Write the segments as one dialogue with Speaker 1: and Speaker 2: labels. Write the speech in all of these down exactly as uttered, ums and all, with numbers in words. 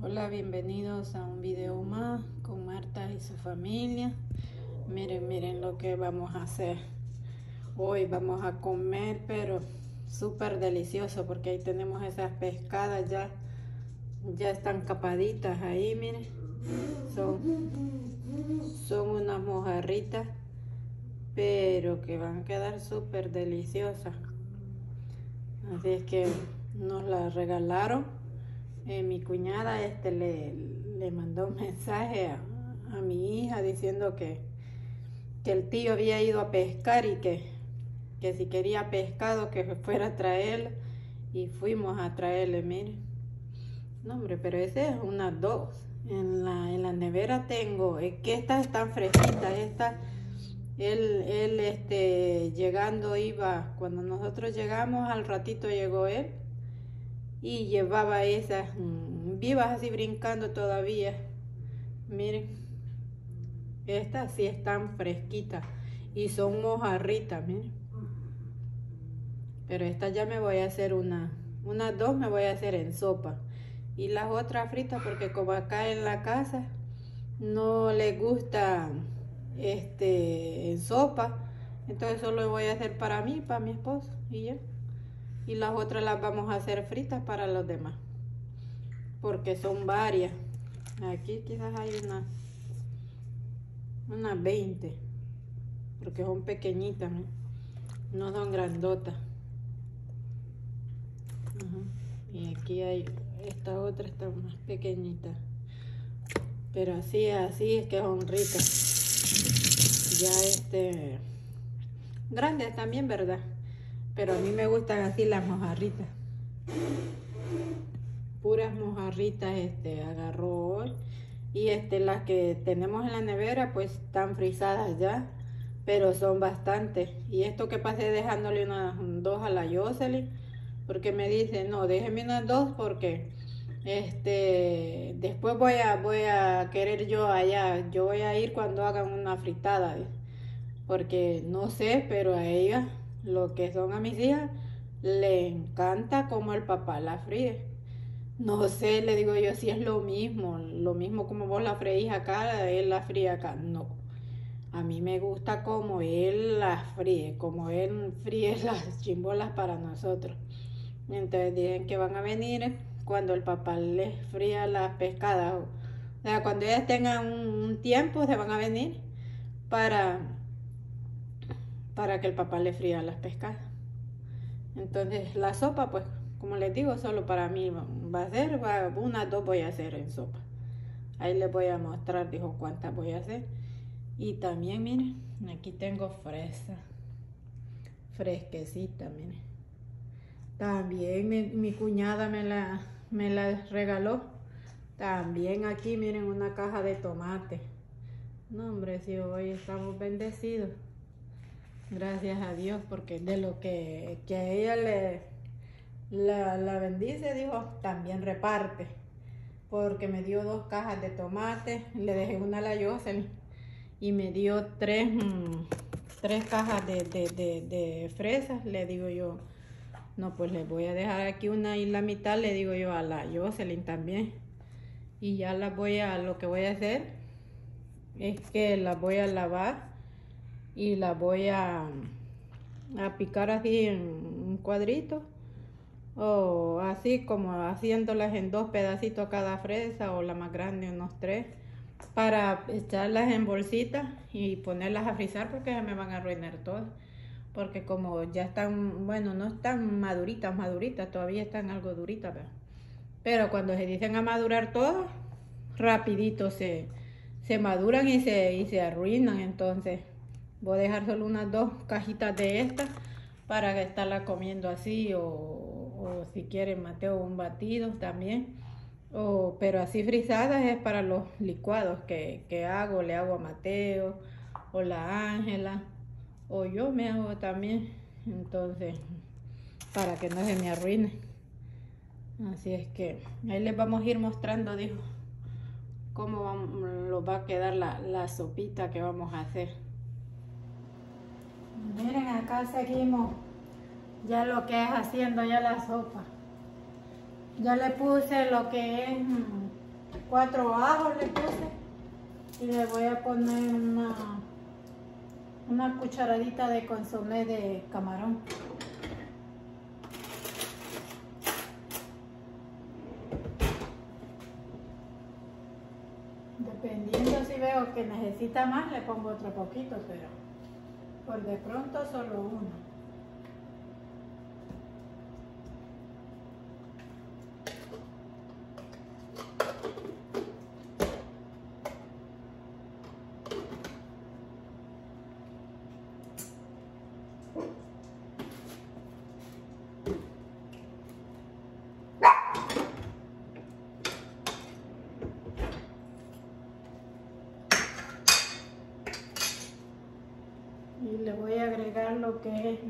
Speaker 1: Hola, bienvenidos a un video más con Marta y su familia. Miren, miren lo que vamos a hacer. Hoy vamos a comer, pero súper delicioso, porque ahí tenemos esas pescadas ya, ya están capaditas ahí, miren. Son, son unas mojarritas, pero que van a quedar súper deliciosas. Así es que nos las regalaron. Eh, mi cuñada este le, le mandó un mensaje a, a mi hija diciendo que, que el tío había ido a pescar y que, que si quería pescado que fuera a traerlo, y fuimos a traerle. Miren, no hombre, pero ese es una dos. En la, en la nevera tengo, es que estas están fresquitas. Estas, él, él este, llegando iba, cuando nosotros llegamos al ratito llegó él y llevaba esas mmm, vivas así brincando todavía. Miren, estas sí están fresquitas y son mojarritas, miren. Pero estas ya me voy a hacer una, unas dos me voy a hacer en sopa y las otras fritas, porque como acá en la casa no les gusta este en sopa, entonces solo voy a hacer para mí, para mi esposo y ya. Y las otras las vamos a hacer fritas para los demás, porque son varias. Aquí quizás hay unas unas veinte, porque son pequeñitas, ¿no? No son grandotas. Uh-huh. Y aquí hay, esta otra está más pequeñita, pero así, así es que son ricas. Ya este, grandes también, ¿verdad? Pero a mí me gustan así las mojarritas. Puras mojarritas este, agarró hoy. Y este, las que tenemos en la nevera pues están frisadas ya, pero son bastantes. Y esto que pasé dejándole unas dos a la Jocelyn, porque me dice, no, déjeme unas dos porque este, después voy a, voy a querer yo allá, yo voy a ir cuando hagan una fritada, porque no sé, pero a ellas, lo que son a mis hijas, le encanta como el papá la fríe. No sé, le digo yo, si es lo mismo, lo mismo como vos la freís acá, él la fríe acá. No, a mí me gusta como él las fríe, como él fríe las chimbolas para nosotros. Entonces dicen que van a venir cuando el papá les fría las pescadas. O sea, cuando ellas tengan un, un tiempo se van a venir para, para que el papá les fría las pescadas. Entonces la sopa, pues, como les digo, solo para mí va a ser, va, unas dos voy a hacer en sopa. Ahí les voy a mostrar, dijo, cuántas voy a hacer. Y también, miren, aquí tengo fresa, fresquecita, miren. También mi, mi cuñada me la, me la regaló. También aquí, miren, una caja de tomate. No, hombre, si hoy estamos bendecidos. Gracias a Dios, porque de lo que, que a ella le... La, la bendice, dijo, también reparte, porque me dio dos cajas de tomate, le dejé una a la Jocelyn y me dio tres, mmm, tres cajas de, de, de, de fresas. Le digo yo, no, pues le voy a dejar aquí una y la mitad, le digo yo a la Jocelyn también. Y ya las voy a, lo que voy a hacer es que las voy a lavar y las voy a, a picar así en un cuadrito, o así como haciéndolas en dos pedacitos cada fresa, o la más grande unos tres, para echarlas en bolsitas y ponerlas a frizar, porque se me van a arruinar todas, porque como ya están, bueno, no están maduritas, maduritas, todavía están algo duritas, pero, pero cuando se dicen a madurar todas, rapidito se, se maduran y se, y se arruinan. Entonces voy a dejar solo unas dos cajitas de estas para estarla comiendo así, o, o si quieren Mateo un batido también, o, pero así frisadas es para los licuados que, que hago, le hago a Mateo o la Ángela, o yo me hago también, entonces para que no se me arruine. Así es que ahí les vamos a ir mostrando, dijo, cómo vamos, lo va a quedar la, la sopita que vamos a hacer. Miren, acá seguimos ya lo que es haciendo ya la sopa. Ya le puse lo que es cuatro ajos le puse y le voy a poner una, una cucharadita de consomé de camarón. Dependiendo si veo que necesita más, le pongo otro poquito, pero por de pronto solo uno. Y le voy a agregar lo que es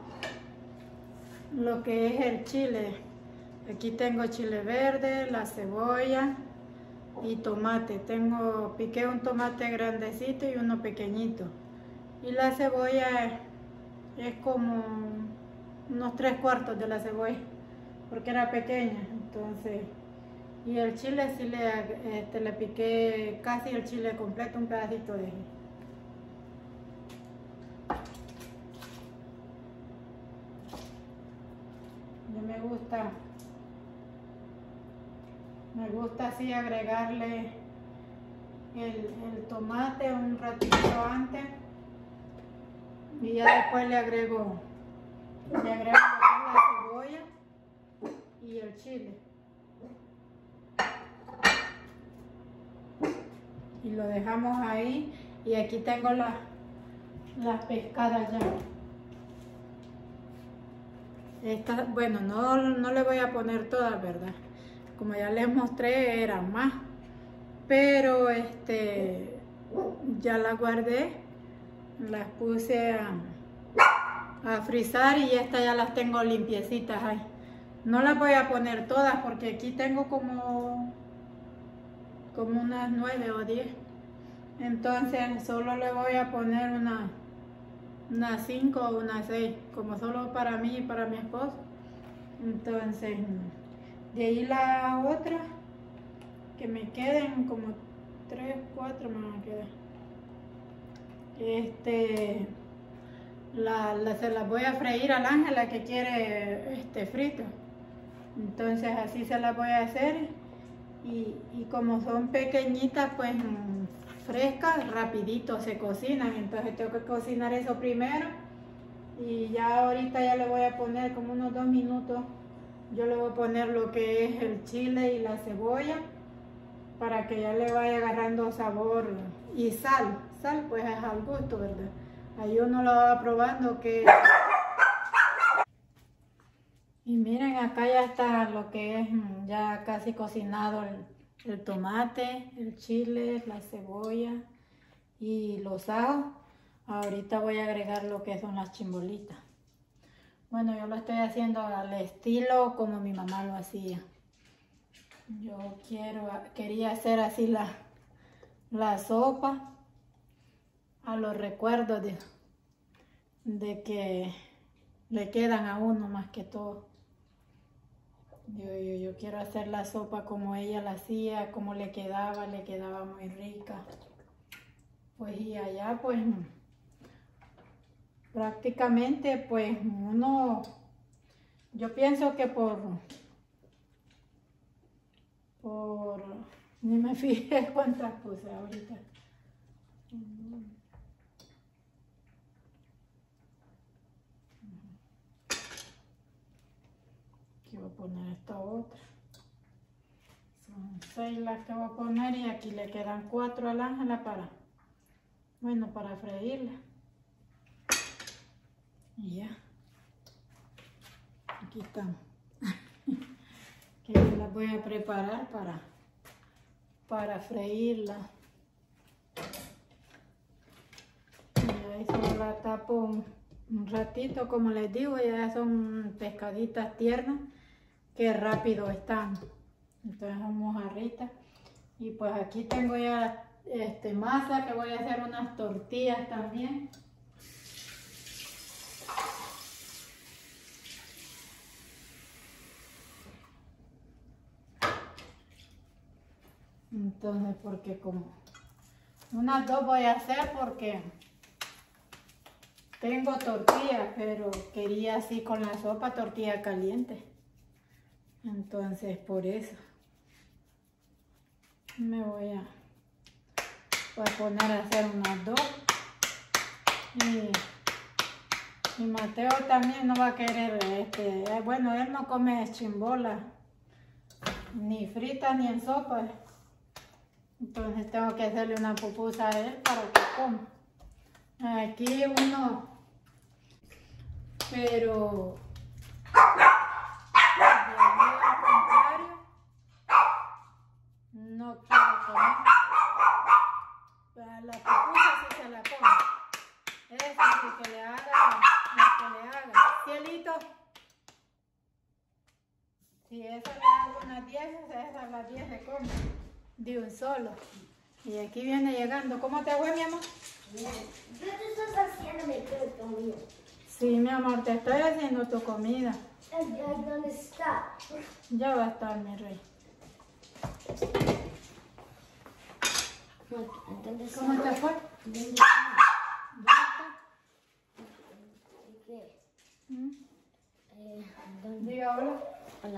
Speaker 1: lo que es el chile. Aquí tengo chile verde, la cebolla y tomate. Tengo, piqué un tomate grandecito y uno pequeñito. Y la cebolla es, es como unos tres cuartos de la cebolla, porque era pequeña. Entonces, y el chile sí le, este, le piqué casi el chile completo, un pedacito de él. Me gusta me gusta así agregarle el, el tomate un ratito antes y ya después le agrego le agrego la cebolla y el chile y lo dejamos ahí. Y aquí tengo las las pescadas ya. Esta, bueno, no, no le voy a poner todas, ¿verdad? Como ya les mostré, eran más. Pero este ya las guardé, las puse a, a frizar y estas ya las tengo limpiecitas ahí. No las voy a poner todas porque aquí tengo como, como unas nueve o diez. Entonces solo le voy a poner una unas cinco o unas seis, como solo para mí y para mi esposo. Entonces, de ahí la otra, que me queden como tres, cuatro me van a quedar. Este, la, la, se las voy a freír al Ángela que quiere este frito. Entonces así se las voy a hacer. Y, y como son pequeñitas, pues frescas, rapidito se cocinan. Entonces tengo que cocinar eso primero y ya ahorita ya le voy a poner como unos dos minutos. Yo le voy a poner lo que es el chile y la cebolla para que ya le vaya agarrando sabor y sal. Sal pues es al gusto, ¿verdad? Ahí uno lo va probando que... Y miren, acá ya está lo que es ya casi cocinado el el tomate, el chile, la cebolla y los ajos. Ahorita voy a agregar lo que son las chimbolitas. Bueno, yo lo estoy haciendo al estilo como mi mamá lo hacía. Yo quiero, quería hacer así la, la sopa a los recuerdos de, de que le quedan a uno más que todo. Yo, yo, yo quiero hacer la sopa como ella la hacía, como le quedaba, le quedaba muy rica. Pues y allá pues prácticamente pues uno, yo pienso que por, por, ni me fijé cuántas puse ahorita. Aquí voy a poner esta otra. Son seis las que voy a poner y aquí le quedan cuatro al Ángela para, bueno, para freírla. Y ya. Aquí están. Que yo las voy a preparar para, para freírla. Y ahí solo la tapo un, un ratito, como les digo, ya son pescaditas tiernas que rápido están. Entonces son mojarritas. Y pues aquí tengo ya este, masa que voy a hacer unas tortillas también. Entonces, porque como unas dos voy a hacer porque tengo tortilla, pero quería así con la sopa tortilla caliente. Entonces, por eso me voy a, voy a poner a hacer unas dos. Y, y Mateo también no va a querer, este, bueno, él no come chimbola, ni frita ni en sopa. Entonces tengo que hacerle una pupusa a él para que coma. Aquí uno, pero al contrario, no quiero comer. Para la pupusa sí se la come. Esa sí que le haga, que le haga. Cielito, si esa le hago unas diez, esas las diez se come de un solo. Y aquí viene llegando. ¿Cómo te fue, mi amor?
Speaker 2: Bien. ¿Qué te estás haciendo mi comida?
Speaker 1: Sí, mi amor, te estoy haciendo tu comida.
Speaker 2: ¿Dónde está?
Speaker 1: Ya va a estar, mi rey.
Speaker 2: ¿Dónde está?
Speaker 1: ¿Cómo te fue?
Speaker 2: ¿Dónde
Speaker 1: ¿Dónde
Speaker 2: está?
Speaker 1: está?
Speaker 2: ¿Qué?
Speaker 1: ¿Mm?
Speaker 2: Eh, ¿dónde?
Speaker 1: Diga hola.
Speaker 2: Hola.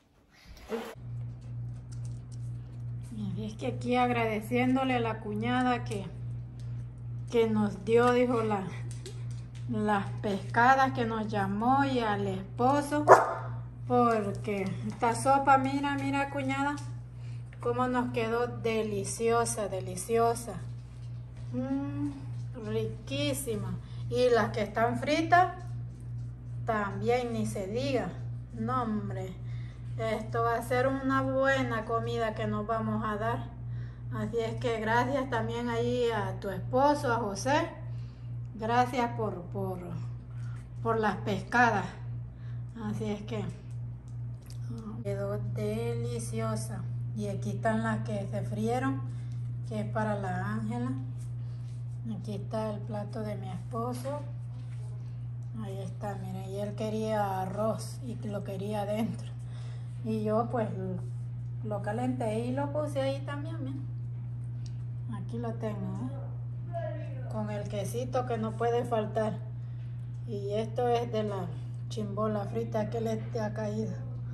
Speaker 1: Y es que aquí agradeciéndole a la cuñada que, que nos dio, dijo, la, las pescadas que nos llamó, y al esposo, porque esta sopa, mira, mira, cuñada, cómo nos quedó deliciosa, deliciosa. Mm, riquísima. Y las que están fritas, también ni se diga. No, hombre. Esto va a ser una buena comida que nos vamos a dar. Así es que gracias también ahí a tu esposo, a José. Gracias por, por, por las pescadas. Así es que quedó deliciosa. Y aquí están las que se frieron, que es para la Ángela. Aquí está el plato de mi esposo. Ahí está, miren. Y él quería arroz y lo quería adentro. Y yo pues lo calenté y lo puse ahí también, miren. Aquí lo tengo, ¿eh? Con el quesito que no puede faltar. Y esto es de la chimbola frita que le ha caído.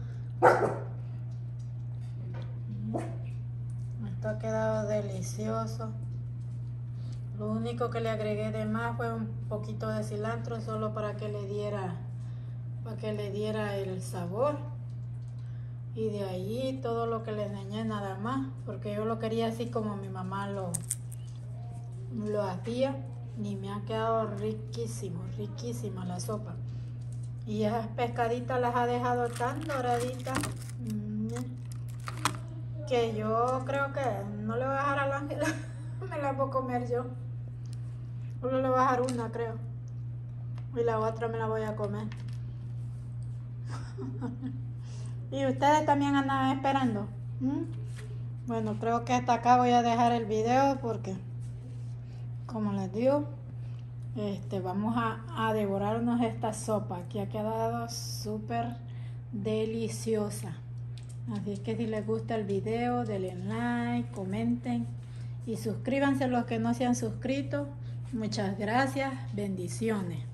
Speaker 1: Esto ha quedado delicioso. Lo único que le agregué de más fue un poquito de cilantro, solo para que le diera, para que le diera el sabor. Y de ahí todo lo que le enseñé nada más, porque yo lo quería así como mi mamá lo, lo hacía, y me ha quedado riquísimo, riquísima la sopa. Y esas pescaditas las ha dejado tan doraditas, mmm, que yo creo que no le voy a dejar a la Ángela, me la voy a comer yo. Solo le voy a dejar una, creo, y la otra me la voy a comer. ¿Y ustedes también andan esperando? ¿Mm? Bueno, creo que hasta acá voy a dejar el video porque, como les digo, este, vamos a, a devorarnos esta sopa que ha quedado súper deliciosa. Así es que si les gusta el video, denle like, comenten y suscríbanse los que no se han suscrito. Muchas gracias, bendiciones.